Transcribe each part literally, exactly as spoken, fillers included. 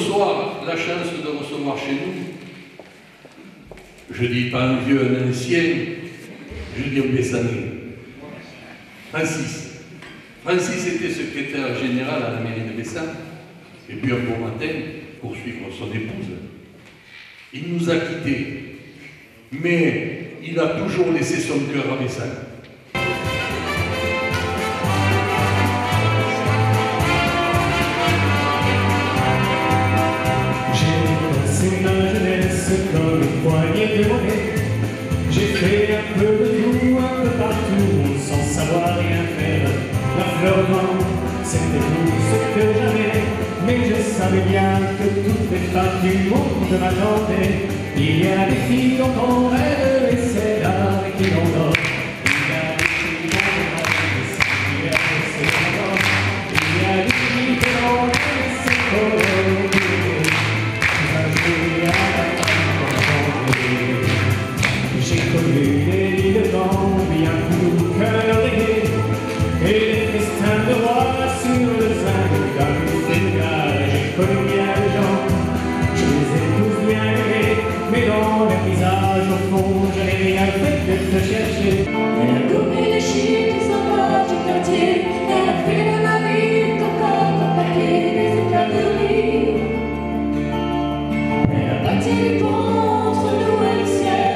soir la chance de recevoir chez nous, je dis pas un vieux, un ancien, je dis un Bessanais, Francis. Francis était secrétaire général à la mairie de Bessan, et puis un beau matin, pour suivre son épouse, il nous a quittés, mais il a toujours laissé son cœur à Bessan. Comme une poignée de monnaie, j'ai fait un peu de tout, un peu partout, sans savoir rien faire. La fleur blanche, c'était tout ce que j'avais, mais je savais bien que toutes les femmes du monde m'attendaient. Il y a des filles dont on rêve et c'est là qui l'on dort. Il y a des filles dont on rêve et c'est là qui l'on dort. Il y a des filles que l'on rêve et c'est coloré. J'ai connu des lits de vent bien plus doux qu'un oreiller, et les festins de roi sur le zinc d'un festival. J'ai connu bien les gens, je les ai tous bien aimés, mais dans leur visage au fond je n'ai rien fait que te chercher. Elle a gommé les chiens qui s'en vont du quartier, elle a fait de ma vie comme un papier des éclats de rire. Elle a bâti les ponts entre nous et le ciel.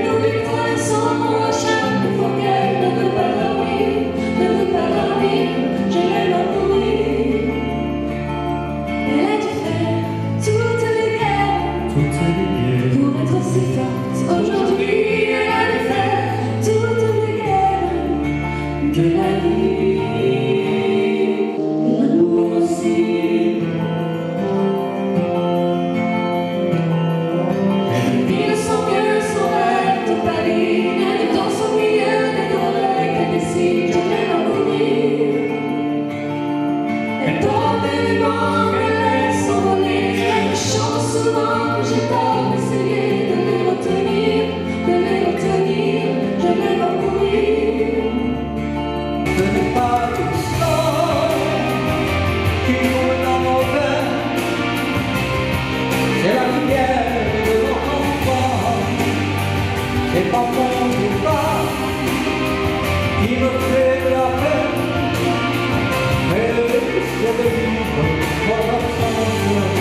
Aujourd'hui, elle a défait toutes les guerres que la vie, l'amour aussi. Elle vit de son cœur, son rêve de Paris, elle est dans son milieu, des oreilles qu'elle décide, je vais l'en mourir. Elle porte les bancs, elle laisse s'envoler, elle me chante souvent, j'ai tort d'essayer de les retenir, de les retenir, je vais m'en mourir. Ce n'est pas tout ça qui roule dans nos veines, c'est la lumière de nos enfants, c'est pas mon départ qui me fait de la peine, mais le risque de vivre dans l'absence.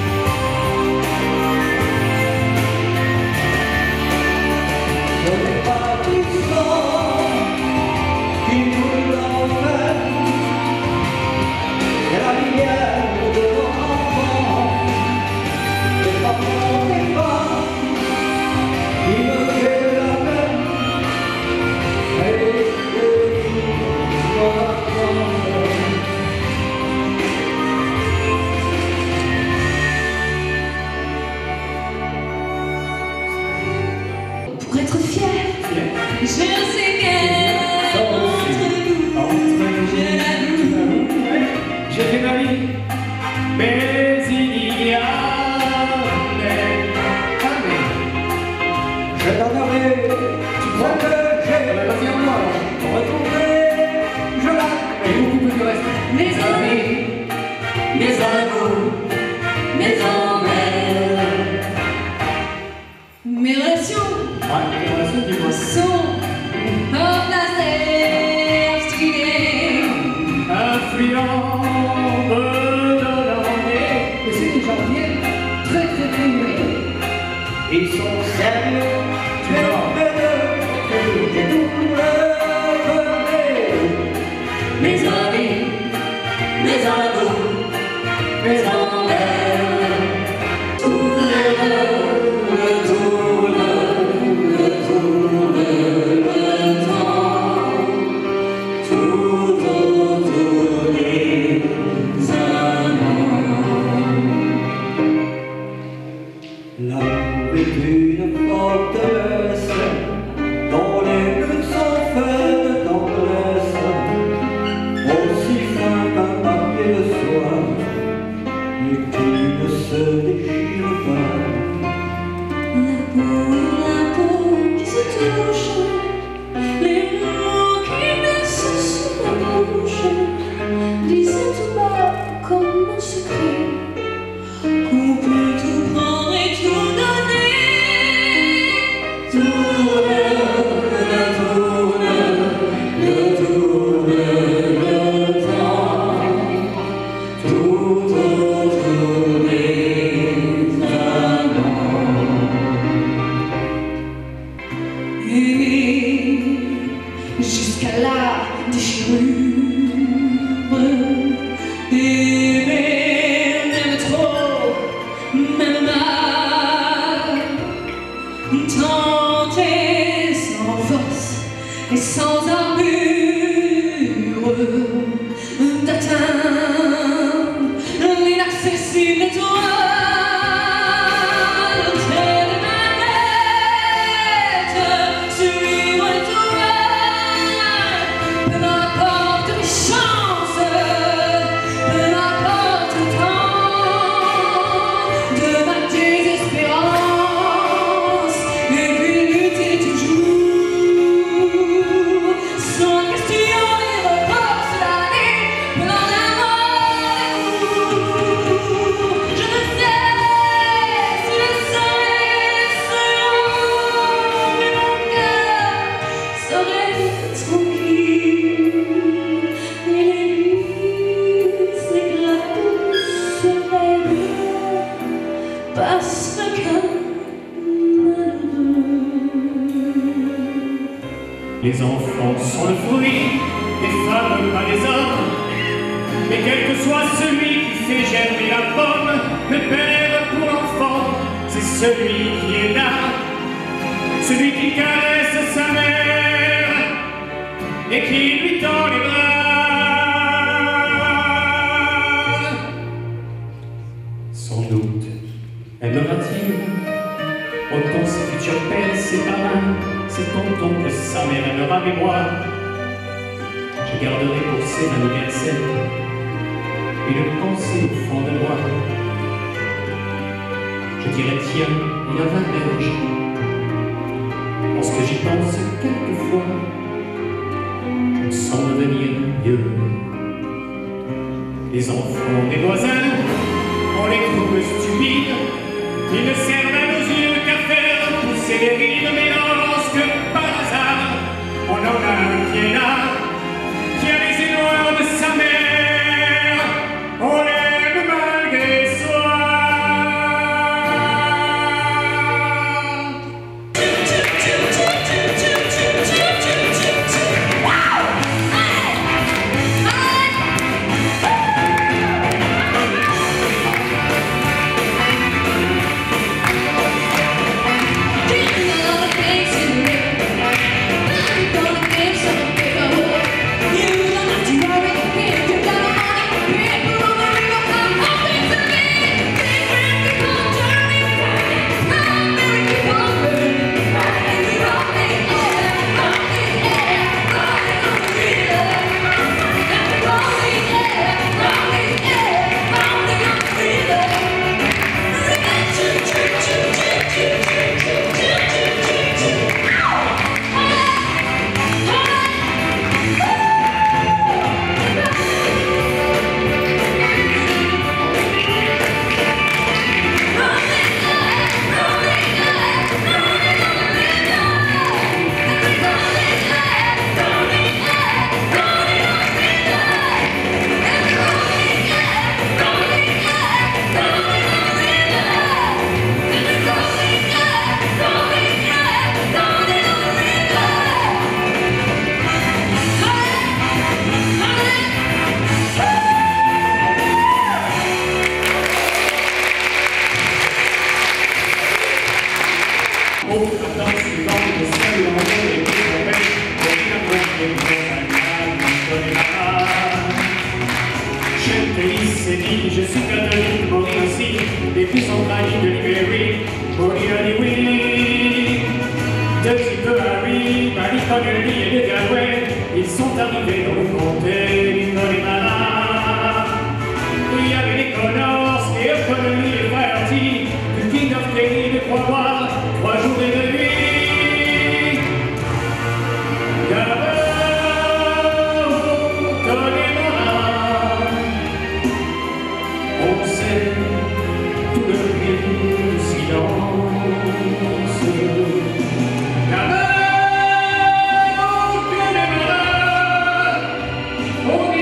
Ce n'est pas tout ça qui roule dans nos veines, c'est la lumière de nos enfants, c'est pas mon départ qui me fait de la peine, mais le risque de vivre dans l'absence. Pour être fier, je sais qu'elle entre nous, je l'avoue. J'ai fait ma vie, mais il y a mais, ah mais, Je donnerai ce que j'ai, vas-y en moi, pour retrouver, je l'aime. et beaucoup plus du reste. Mes amis, mes amours, mes envers, mes relations Ouais, les relations qui vont sont remplacées, obstinées. influents, bedonnants, et c'est des jardiniers très très très muets. Ils sont sérieux, tu es belle, j'ai tout relevé. Mes amis, mes amours, mes envers, tout le le tourne, le tourne, le temps, tout autour des amants. L'amour est une forteresse dont les murs sont faits de tendresse, aussi fin qu'un papier de soie. Les enfants sont le fruit des femmes, pas des hommes. Mais quel que soit celui qui fait germer la pomme, le père pour l'enfant, c'est celui qui est là, celui qui caresse sa mère et qui lui tend les bras. Sans doute aimera-t-il autant ses futurs pères, ses parents, ses tontons que sa mère aimera, mais moi, je garderai pour ses anniversaires une pensée au fond de moi. Je dirais, tiens, il y a vingt berges. Lorsque j'y pense quelquefois, je me sens devenir vieux. Les enfants des voisins, on les trouve stupides. Ils ne servent à nos yeux qu'à faire pousser les rides. Mais lorsque, par hasard, on en a un qui est là, qui a les éloins de sa mère, on l'aime malgré soi. Je suis catholique, mourir ainsi, les plus envahis de libérer, mourir à oui. De Chico Harry, Marie Connelly et de Galway, ils sont arrivés dans le comté du Connemara. Il y avait les Connors, et O'Connelly et Flaherty, du King of Kelly, de Croix-Noir, trois jours et deux nuits. Galway, Connemara. On sait tout le bruit du silence. La mer, on connaît malade, on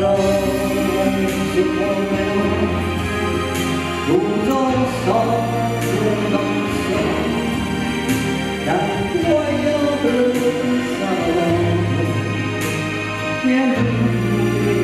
se promènent tous ensemble dans le ciel d'incroyables savants. Bien nous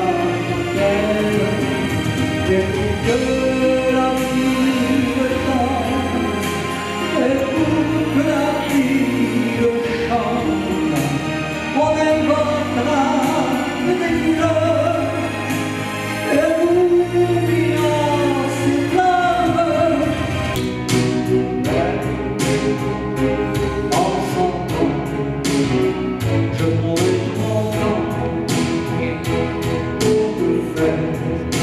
et pour que la vie me tente, et pour que la vie me chante, on inventera des couleurs, et vous vivant ces flammes. Ensemble, je prendrai mon temps pour te faire.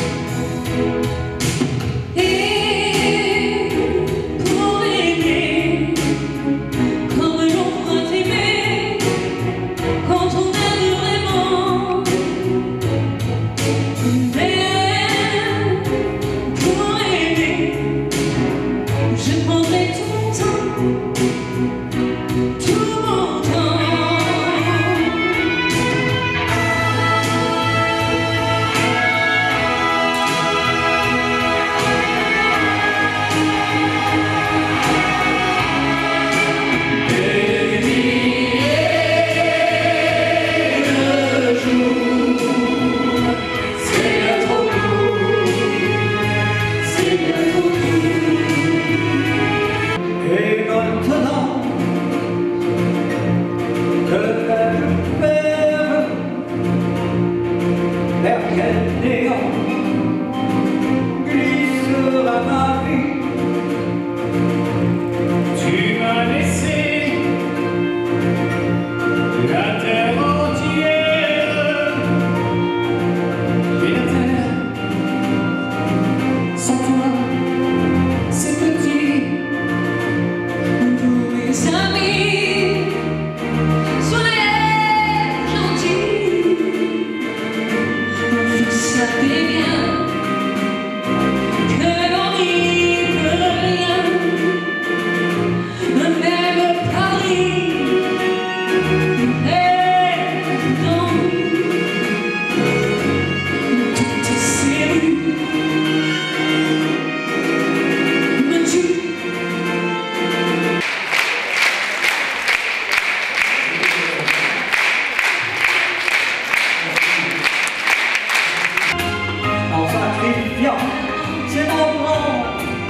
C'est mon nom,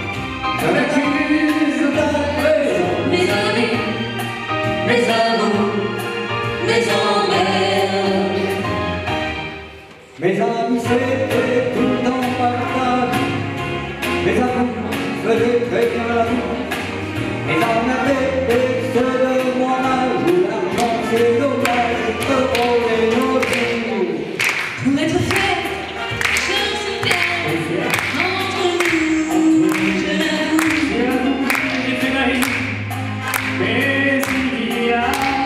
je m'accuse d'être mes amis, mes amours, mes envers. Mes amis c'était tout le temps partage, mes amours faisaient très bien l'amour. Mes amis avaient ceux de mon âge, où l'argent c'est dommage, que pour les jours. Pour être fait, je sais bien, entre nous, je l'avoue. J'ai fait ma vie, mais il y a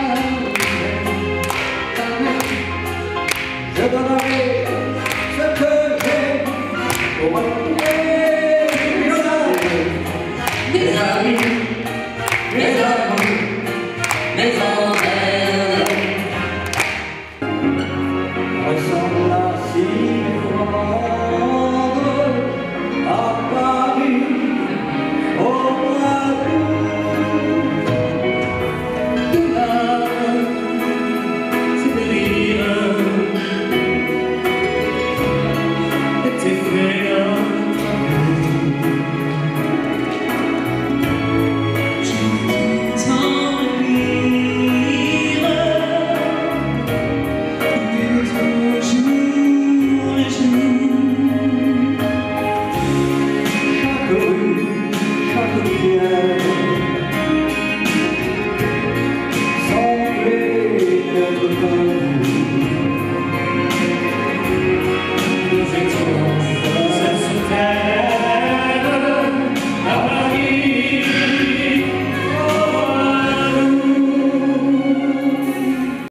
je donnerai ce que j'ai pour retrouver nos amis, Mes amis, mes amours, mes envers. ressemble à si grande à Paris au mois d'août. là, c'est périr, t'es fait là. Tant de rire, de jour et jour. Chaque rue, chaque pierre